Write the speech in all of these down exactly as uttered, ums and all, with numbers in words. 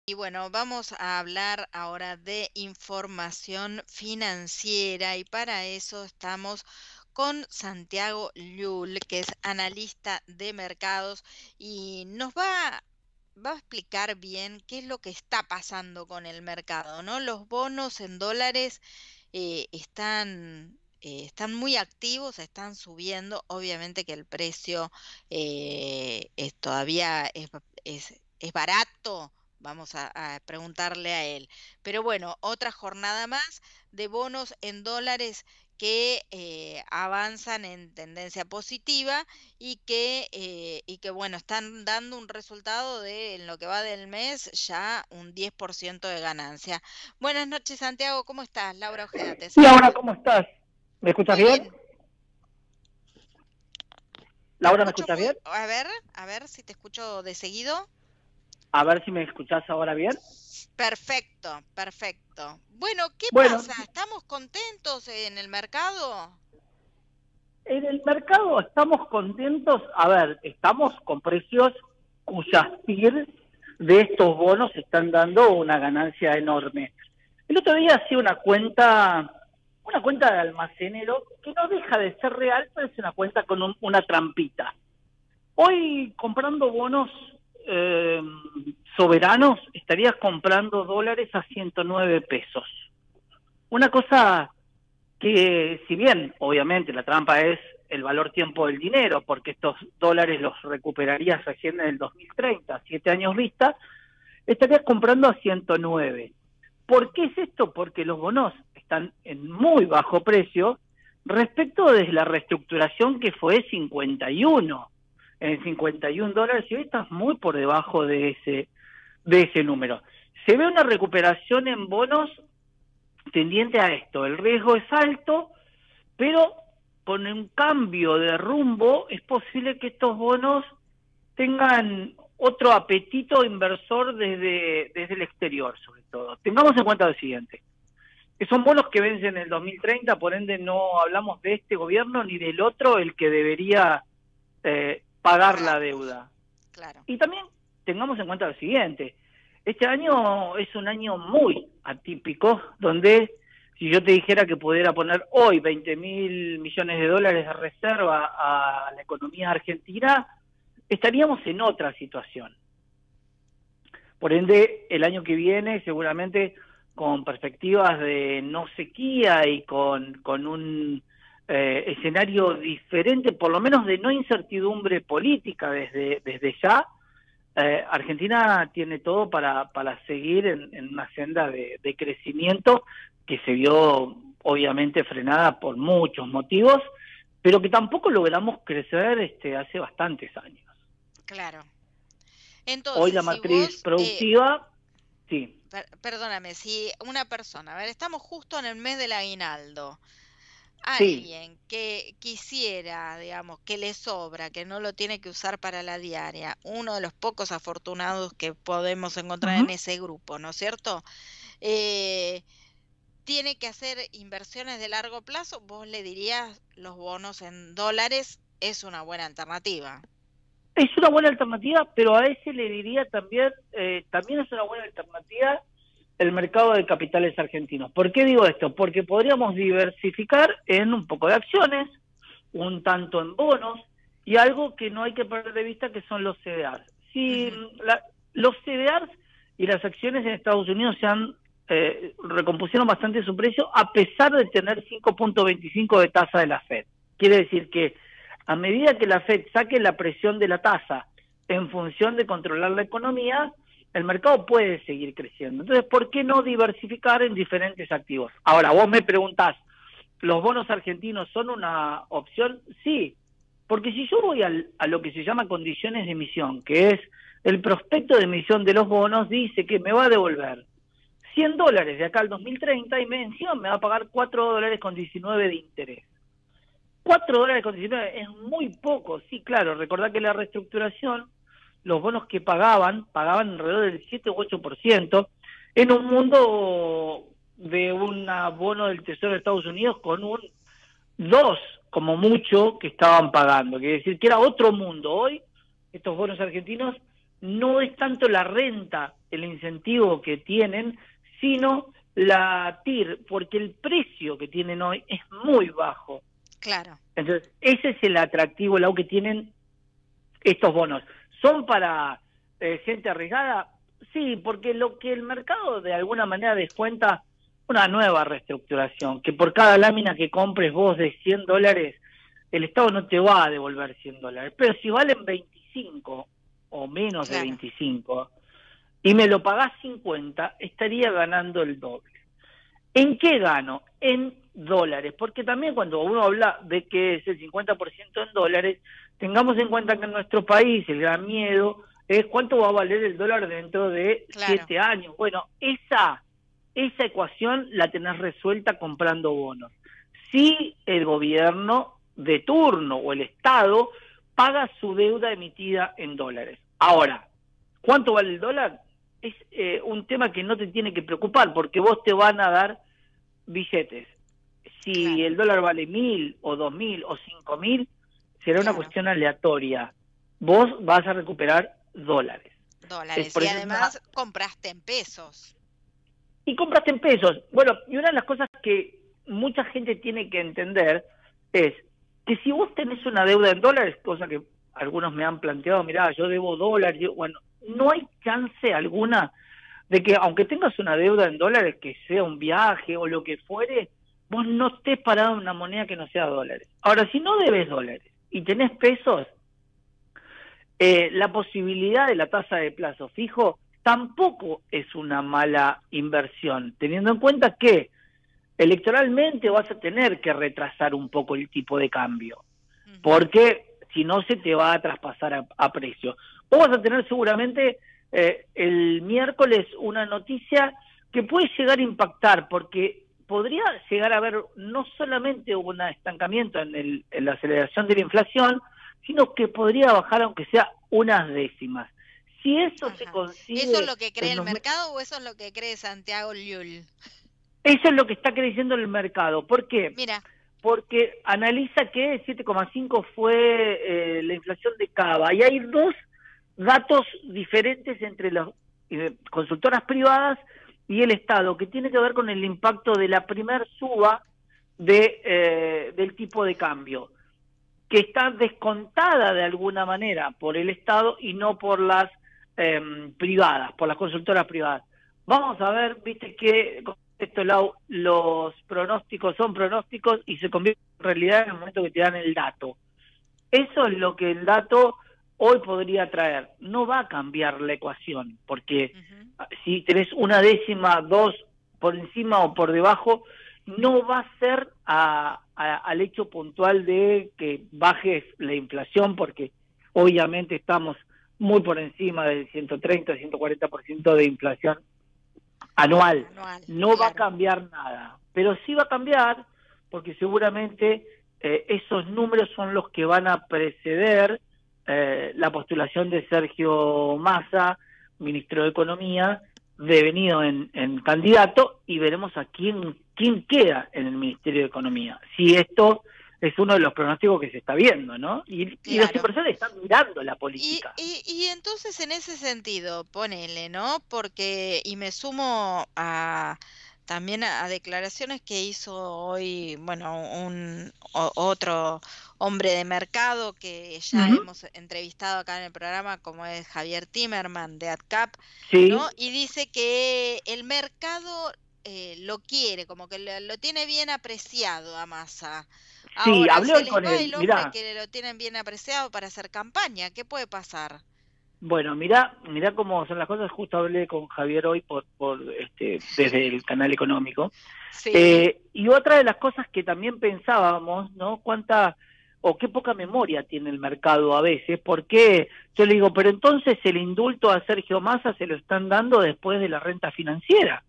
Y bueno, vamos a hablar ahora de información financiera y para eso estamos con Santiago Llull, que es analista de mercados y nos va, va a explicar bien qué es lo que está pasando con el mercado, ¿no? Los bonos en dólares eh, están, eh, están muy activos, están subiendo. Obviamente que el precio eh, es todavía es, es, es barato. Vamos a, a preguntarle a él. Pero bueno, otra jornada más de bonos en dólares que eh, avanzan en tendencia positiva y que, eh, y que bueno, están dando un resultado de, en lo que va del mes, ya un diez por ciento de ganancia. Buenas noches, Santiago, ¿cómo estás? Laura Ojeda te Y ahora, saluda. ¿cómo estás? ¿Me escuchas Muy bien? bien, te Laura, ¿me escucho escuchas muy... bien? A ver, a ver si te escucho de seguido. A ver si me escuchás ahora bien. Perfecto, perfecto. Bueno, ¿qué Bueno, pasa? ¿Estamos contentos en el mercado? en el mercado estamos contentos. A ver, estamos con precios cuyas T I R de estos bonos están dando una ganancia enorme. El otro día hacía una cuenta, una cuenta de almacenero que no deja de ser real, pero es una cuenta con un- una trampita. Hoy comprando bonos eh, soberanos estarías comprando dólares a ciento nueve pesos. Una cosa que, si bien obviamente la trampa es el valor tiempo del dinero, porque estos dólares los recuperarías recién en el dos mil treinta, siete años vista, estarías comprando a ciento nueve. ¿Por qué es esto? Porque los bonos están en muy bajo precio respecto de la reestructuración que fue cincuenta y uno, en cincuenta y un dólares, y hoy estás muy por debajo de ese, de ese número. Se ve una recuperación en bonos tendiente a esto. El riesgo es alto, pero con un cambio de rumbo es posible que estos bonos tengan otro apetito inversor desde, desde el exterior, sobre todo. Tengamos en cuenta lo siguiente, que son bonos que vencen en el dos mil treinta, por ende no hablamos de este gobierno ni del otro, el que debería eh, pagar la Pagarlos, deuda. claro. Y también tengamos en cuenta lo siguiente, este año es un año muy atípico, donde si yo te dijera que pudiera poner hoy veinte mil millones de dólares de reserva a la economía argentina, estaríamos en otra situación. Por ende, el año que viene, seguramente con perspectivas de no sequía y con, con un eh, escenario diferente, por lo menos de no incertidumbre política desde, desde ya, eh, Argentina tiene todo para, para seguir en, en una senda de, de crecimiento que se vio obviamente frenada por muchos motivos, pero que tampoco logramos crecer este, hace bastantes años. Claro. Hoy Entonces, la si matriz vos, eh, productiva, sí, per- perdóname, si una persona, a ver, estamos justo en el mes del aguinaldo, sí, alguien que quisiera, digamos, que le sobra, que no lo tiene que usar para la diaria, uno de los pocos afortunados que podemos encontrar en ujú. ese grupo, ¿no es cierto? Eh, tiene que hacer inversiones de largo plazo, vos le dirías los bonos en dólares es una buena alternativa. Es una buena alternativa, pero a ese le diría también, eh, también es una buena alternativa el mercado de capitales argentinos. ¿Por qué digo esto? Porque podríamos diversificar en un poco de acciones, un tanto en bonos, y algo que no hay que perder de vista que son los C D Rs. Si Ujú. la, los C D Rs y las acciones en Estados Unidos se han eh, recompusieron bastante su precio a pesar de tener cinco punto veinticinco de tasa de la Fed. Quiere decir que a medida que la Fed saque la presión de la tasa en función de controlar la economía, el mercado puede seguir creciendo. Entonces, ¿por qué no diversificar en diferentes activos? Ahora, vos me preguntás, ¿los bonos argentinos son una opción? Sí, porque si yo voy al, a lo que se llama condiciones de emisión, que es el prospecto de emisión de los bonos, dice que me va a devolver cien dólares de acá al dos mil treinta y me, encima me va a pagar cuatro dólares con diecinueve de interés. Cuatro dólares con diecinueve es muy poco, sí, claro. Recordá que la reestructuración, los bonos que pagaban, pagaban alrededor del siete u ocho por ciento en un mundo de un bono del Tesoro de Estados Unidos con un dos como mucho que estaban pagando. Quiere decir que era otro mundo. Hoy, estos bonos argentinos no es tanto la renta el incentivo que tienen, sino la T I R, porque el precio que tienen hoy es muy bajo. Claro. Entonces, ese es el atractivo, Lau, que tienen estos bonos. ¿Son para eh, gente arriesgada? Sí, porque lo que el mercado de alguna manera descuenta una nueva reestructuración, que por cada lámina que compres vos de cien dólares, el Estado no te va a devolver cien dólares. Pero si valen veinticinco o menos de Claro. veinticinco y me lo pagás cincuenta, estaría ganando el doble. ¿En qué gano? En dólares, porque también cuando uno habla de que es el cincuenta por ciento en dólares, tengamos en cuenta que en nuestro país el gran miedo es cuánto va a valer el dólar dentro de siete Claro. años. Bueno, esa, esa ecuación la tenés resuelta comprando bonos. Si el gobierno de turno o el Estado paga su deuda emitida en dólares. Ahora, ¿cuánto vale el dólar? Es eh, un tema que no te tiene que preocupar, porque vos te van a dar billetes. Si Claro. el dólar vale mil o dos mil o cinco mil, será una Claro. cuestión aleatoria. Vos vas a recuperar dólares. Dólares. por Y eso es además una- compraste en pesos. Y compraste en pesos. Bueno, y una de las cosas que mucha gente tiene que entender es que si vos tenés una deuda en dólares, cosa que algunos me han planteado, mirá, yo debo dólares, yo, bueno, no hay chance alguna de que aunque tengas una deuda en dólares, que sea un viaje o lo que fuere, vos no estés parado en una moneda que no sea dólares. Ahora, si no debes dólares y tenés pesos, eh, la posibilidad de la tasa de plazo fijo tampoco es una mala inversión, teniendo en cuenta que electoralmente vas a tener que retrasar un poco el tipo de cambio, Ujú. porque si no se te va a traspasar a, a precio. Vos vas a tener seguramente eh, el miércoles una noticia que puede llegar a impactar, porque podría llegar a haber no solamente un estancamiento en, el, en la aceleración de la inflación, sino que podría bajar aunque sea unas décimas. Si eso Ajá. se consigue... ¿Eso es lo que cree en el los... mercado o eso es lo que cree Santiago Llull? Eso es lo que está creciendo el mercado. ¿Por qué? Mira. Porque analiza que siete coma cinco fue eh, la inflación de Cava. Y hay dos datos diferentes entre las eh, consultoras privadas y el Estado, que tiene que ver con el impacto de la primer suba de, eh, del tipo de cambio, que está descontada de alguna manera por el Estado y no por las eh, privadas, por las consultoras privadas. Vamos a ver, viste que con esto Lau, los pronósticos son pronósticos y se convierten en realidad en el momento que te dan el dato. Eso es lo que el dato hoy podría traer. No va a cambiar la ecuación, porque Uh-huh. si tenés una décima, dos por encima o por debajo, no va a ser a, a, al hecho puntual de que baje la inflación, porque obviamente estamos muy por encima del ciento treinta, ciento cuarenta por ciento de inflación anual. Anual, No claro. va a cambiar nada, pero sí va a cambiar porque seguramente eh, esos números son los que van a preceder eh, la postulación de Sergio Massa, ministro de Economía, devenido en, en candidato, y veremos a quién, quién queda en el Ministerio de Economía. Si esto es uno de los pronósticos que se está viendo, ¿no? Y, Claro. y los inversores están mirando la política. Y, y, y entonces en ese sentido, ponele, ¿no? Porque, y me sumo a también a, a declaraciones que hizo hoy, bueno, un o, otro hombre de mercado que ya Uh-huh. hemos entrevistado acá en el programa, como es Javier Timerman de AdCap, Sí. ¿no? Y dice que el mercado eh, lo quiere, como que lo, lo tiene bien apreciado a Massa. Sí, Ahora, hablé se hoy les con va él. el hombre Mirá, que lo tienen bien apreciado para hacer campaña. ¿Qué puede pasar? bueno, mirá, mirá cómo son las cosas. Justo hablé con Javier hoy por, por este, desde el canal económico. Sí. Eh, y otra de las cosas que también pensábamos, ¿no? Cuánta o qué poca memoria tiene el mercado a veces, porque yo le digo, pero entonces el indulto a Sergio Massa se lo están dando después de la renta financiera.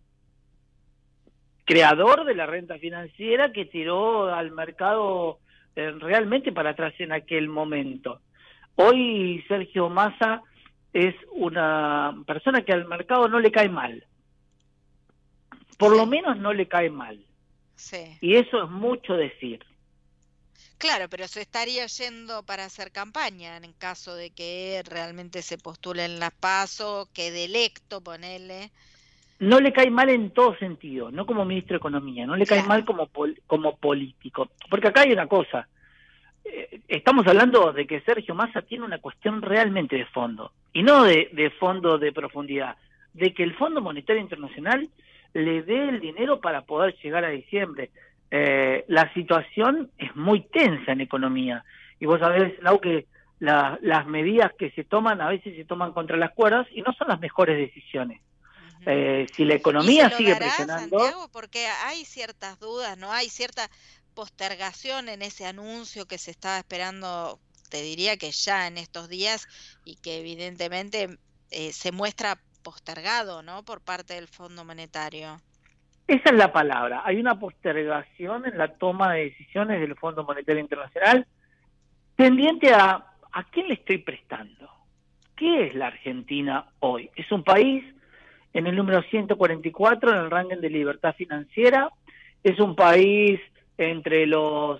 Creador de la renta financiera que tiró al mercado eh, realmente para atrás en aquel momento. Hoy Sergio Massa es una persona que al mercado no le cae mal. Por Sí. lo menos no le cae mal. Sí. Y eso es mucho decir. Claro, pero se estaría yendo para hacer campaña en caso de que realmente se postule en las PASO, quede electo, ponele. No le cae mal en todo sentido, no como ministro de Economía, no le cae Claro, mal como, pol como político. Porque acá hay una cosa, eh, estamos hablando de que Sergio Massa tiene una cuestión realmente de fondo, y no de, de fondo de profundidad, de que el Fondo Monetario Internacional le dé el dinero para poder llegar a diciembre. Eh, la situación es muy tensa en economía, y vos sabés, Lau, que la, las medidas que se toman a veces se toman contra las cuerdas y no son las mejores decisiones. ujú. Eh, si la ¿Y se economía lo sigue dará presionando, Santiago? Porque hay ciertas dudas, ¿no? Hay cierta postergación en ese anuncio que se estaba esperando, te diría que ya en estos días, y que evidentemente eh, se muestra postergado, ¿no? Por parte del Fondo Monetario. esa es la palabra. Hay una postergación en la toma de decisiones del Fondo Monetario Internacional tendiente a ¿a quién le estoy prestando? ¿Qué es la Argentina hoy? Es un país en el número ciento cuarenta y cuatro en el ranking de libertad financiera, es un país entre los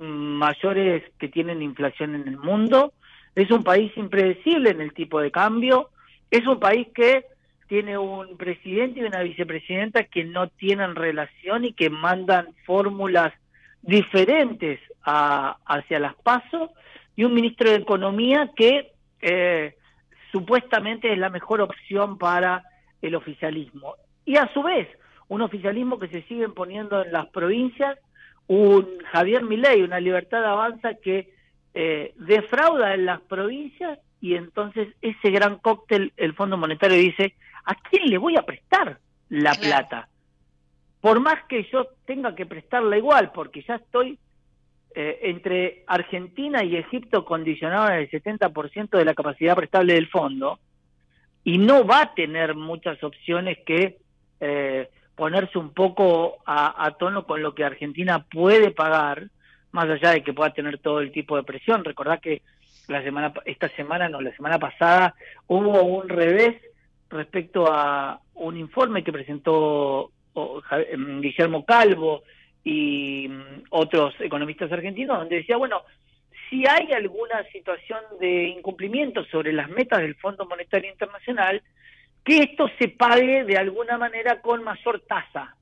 mayores que tienen inflación en el mundo, es un país impredecible en el tipo de cambio, es un país que tiene un presidente y una vicepresidenta que no tienen relación y que mandan fórmulas diferentes a, hacia las PASO, y un ministro de Economía que eh, supuestamente es la mejor opción para el oficialismo. Y a su vez, un oficialismo que se sigue poniendo en las provincias, un Javier Milei, una Libertad Avanza que eh, defrauda en las provincias, y entonces ese gran cóctel, el Fondo Monetario dice, ¿a quién le voy a prestar la Claro. plata? Por más que yo tenga que prestarla igual, porque ya estoy eh, entre Argentina y Egipto condicionados en el setenta por ciento de la capacidad prestable del fondo, y no va a tener muchas opciones que eh, ponerse un poco a, a tono con lo que Argentina puede pagar, más allá de que pueda tener todo el tipo de presión. Recordá que la semana esta semana, no, la semana pasada hubo un revés respecto a un informe que presentó o, Guillermo Calvo y um, otros economistas argentinos, donde decía, bueno, si hay alguna situación de incumplimiento sobre las metas del Fondo Monetario Internacional, que esto se pague de alguna manera con mayor tasa,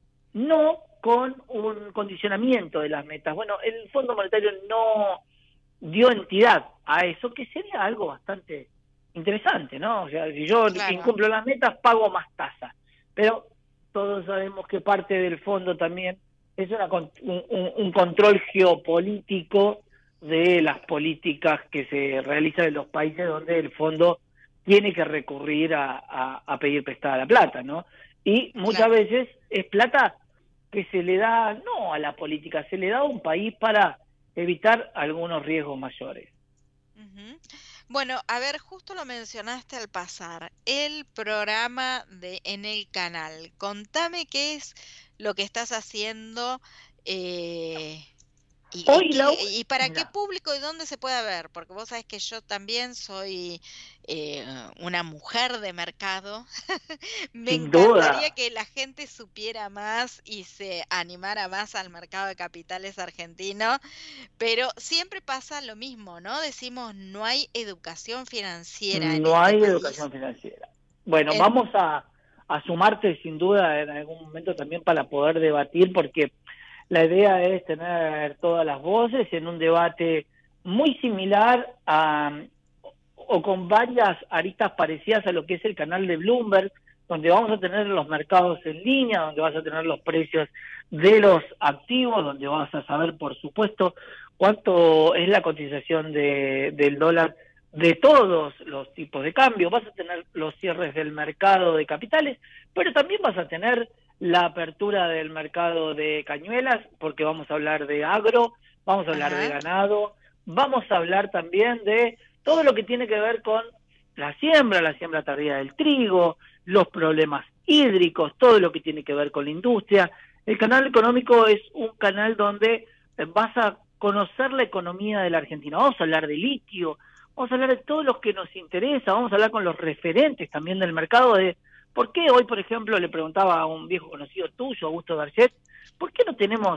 no con un condicionamiento de las metas. Bueno, el Fondo Monetario no dio entidad a eso, que sería algo bastante interesante, ¿no? O sea, si yo Claro. incumplo las metas, pago más tasa. Pero todos sabemos que parte del fondo también es una, un, un, un control geopolítico de las políticas que se realizan en los países donde el fondo tiene que recurrir a, a, a pedir prestada la plata, ¿no? Y muchas Claro. veces es plata que se le da no a la política, se le da a un país para evitar algunos riesgos mayores. Ujú. Bueno, a ver, justo lo mencionaste al pasar, el programa de en el canal. Contame qué es lo que estás haciendo eh, y, y Hoy, qué- Lau, y para qué mira, público y dónde se puede ver, porque vos sabés que yo también soy eh, una mujer de mercado. Me sin encantaría duda, que la gente supiera más y se animara más al mercado de capitales argentino, pero siempre pasa lo mismo, ¿no? Decimos, no hay educación financiera en no este hay país. educación financiera. Bueno, En- vamos a, a sumarte sin duda en algún momento también para poder debatir, porque la idea es tener todas las voces en un debate muy similar a, o con varias aristas parecidas a lo que es el canal de Bloomberg, donde vamos a tener los mercados en línea, donde vas a tener los precios de los activos, donde vas a saber, por supuesto, cuánto es la cotización de, del dólar de todos los tipos de cambio, vas a tener los cierres del mercado de capitales, pero también vas a tener la apertura del mercado de cañuelas, porque vamos a hablar de agro, vamos a hablar de Ajá. ganado, vamos a hablar también de todo lo que tiene que ver con la siembra, la siembra tardía del trigo, los problemas hídricos, todo lo que tiene que ver con la industria. El canal económico es un canal donde vas a conocer la economía de la Argentina. Vamos a hablar de litio, vamos a hablar de todo lo que nos interesa, vamos a hablar con los referentes también del mercado de por qué hoy, por ejemplo, le preguntaba a un viejo conocido tuyo, Augusto Garchet, ¿por qué no tenemos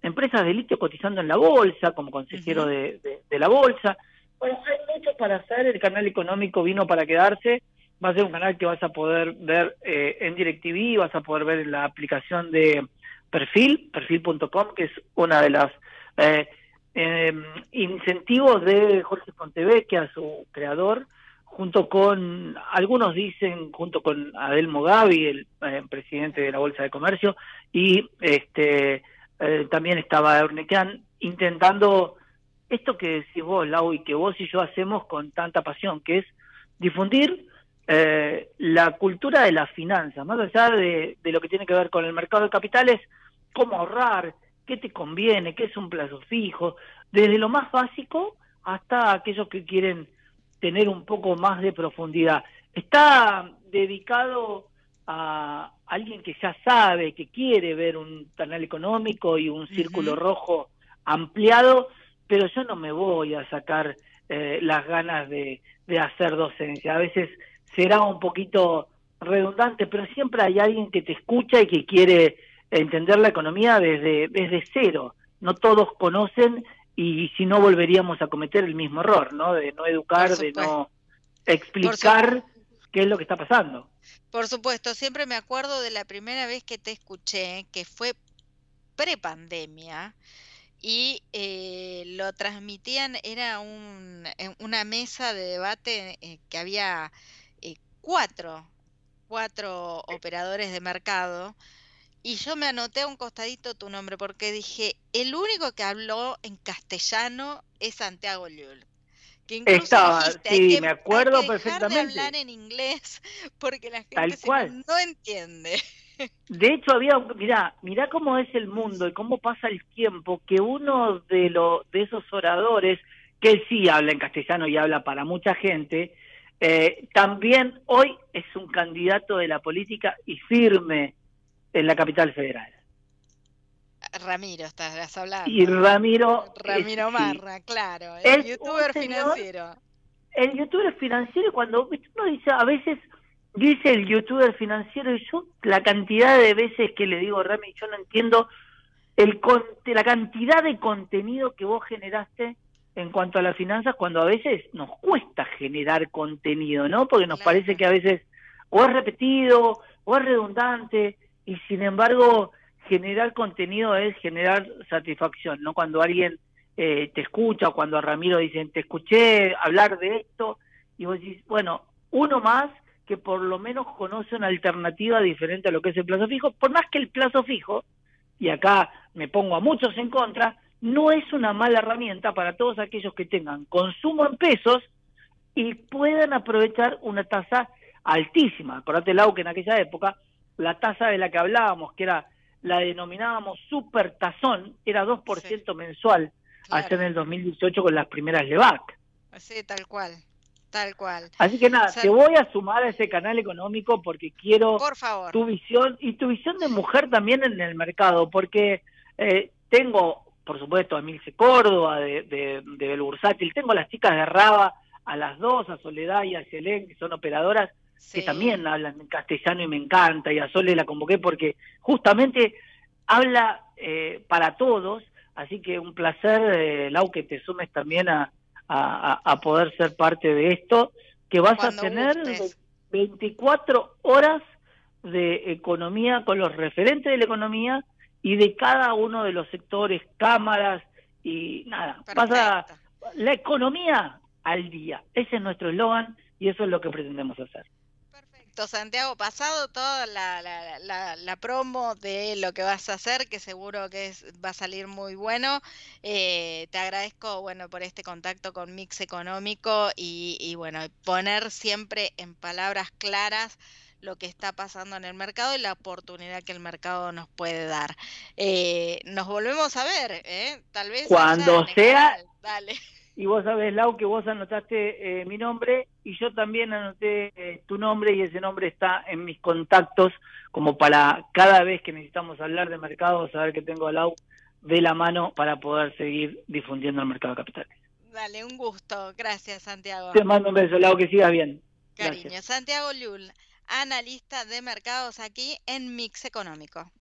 empresas de litio cotizando en la bolsa, como consejero Ujú. de, de, de la bolsa. Bueno, hay mucho para hacer, el canal económico vino para quedarse, va a ser un canal que vas a poder ver eh, en DirecTV, vas a poder ver en la aplicación de Perfil, perfil punto com, que es una de las eh, eh, incentivos de Jorge Fontevecchia, su creador, junto con, algunos dicen, junto con Adelmo Gavi, el eh, presidente de la Bolsa de Comercio, y este eh, también estaba Eurnequian, intentando esto que decís vos, Lau, y que vos y yo hacemos con tanta pasión, que es difundir eh, la cultura de las finanzas, más allá de, de lo que tiene que ver con el mercado de capitales, cómo ahorrar, qué te conviene, qué es un plazo fijo, desde lo más básico hasta aquellos que quieren tener un poco más de profundidad. Está dedicado a alguien que ya sabe, que quiere ver un canal económico y un círculo Ujú. rojo ampliado, pero yo no me voy a sacar eh, las ganas de, de hacer docencia. A veces será un poquito redundante, pero siempre hay alguien que te escucha y que quiere entender la economía desde, desde cero. No todos conocen y si no volveríamos a cometer el mismo error, ¿no? De no Por educar, de supuesto. no Por su explicar qué es lo que está pasando. por supuesto, siempre me acuerdo de la primera vez que te escuché, que fue prepandemia, y eh, lo transmitían, era un, en una mesa de debate eh, que había eh, cuatro, cuatro operadores de mercado, y yo me anoté a un costadito tu nombre porque dije, el único que habló en castellano es Santiago Llull. Que incluso Estaba, dijiste, hay sí, que, me hay que acuerdo dejar de hablar perfectamente, en inglés porque la gente tal si no, cual. no entiende. De hecho, había, mirá, mirá cómo es el mundo y cómo pasa el tiempo, que uno de, lo, de esos oradores, que él sí habla en castellano y habla para mucha gente, eh, también hoy es un candidato de la política y firme en la capital federal. Ramiro, estás Y hablando. Ramiro es, Ramiro sí, Marra, claro, el es un youtuber señor, financiero. el youtuber financiero, cuando ¿viste? Uno dice, a veces dice el youtuber financiero, y yo la cantidad de veces que le digo, Rami, yo no entiendo el la cantidad de contenido que vos generaste en cuanto a las finanzas, cuando a veces nos cuesta generar contenido, ¿no? Porque nos parece Claro, que a veces o es repetido o es redundante, y sin embargo generar contenido es generar satisfacción, ¿no? Cuando alguien eh, te escucha, o cuando a Ramiro dicen, te escuché hablar de esto, y vos decís, bueno, uno más que por lo menos conoce una alternativa diferente a lo que es el plazo fijo, por más que el plazo fijo, y acá me pongo a muchos en contra, no es una mala herramienta para todos aquellos que tengan consumo en pesos y puedan aprovechar una tasa altísima. Acordate, Lau, que en aquella época la tasa de la que hablábamos, que era la denominábamos super tazón, era dos por sí, ciento mensual, allá en claro, el dos mil dieciocho con las primeras LEVAC. sí, tal cual, tal cual. Así que nada, te San- voy a sumar a ese canal económico porque quiero por favor, tu visión y tu visión de mujer también en el mercado, porque eh, tengo, por supuesto, a Milce Córdoba de, de, de Belbursátil, tengo a las chicas de Raba, a las dos, a Soledad y a Selén, que son operadoras que sí. también hablan en castellano y me encanta, y a Sole la convoqué porque justamente habla eh, para todos, así que un placer, eh, Lau, que te sumes también a, a, a poder ser parte de esto, que vas a Cuando tener gustes. veinticuatro horas de economía con los referentes de la economía y de cada uno de los sectores, cámaras y nada, vas a Perfecto. la economía al día. Ese es nuestro eslogan y eso es lo que pretendemos hacer. Perfecto, Santiago, pasado toda la, la, la, la promo de lo que vas a hacer, que seguro que es, va a salir muy bueno. Eh, te agradezco, bueno, por este contacto con Mix Económico y, y, bueno, poner siempre en palabras claras lo que está pasando en el mercado y la oportunidad que el mercado nos puede dar. Eh, nos volvemos a ver, ¿eh? Tal vez allá Cuando en el sea, canal. Dale. y vos sabés, Lau, que vos anotaste eh, mi nombre y yo también anoté eh, tu nombre, y ese nombre está en mis contactos como para cada vez que necesitamos hablar de mercado, saber que tengo a Lau de la mano para poder seguir difundiendo el mercado de capitales. Dale, un gusto. Gracias, Santiago. Te mando un beso, Lau, que sigas bien. Gracias. Cariño. Santiago Llull, analista de mercados aquí en Mix Económico.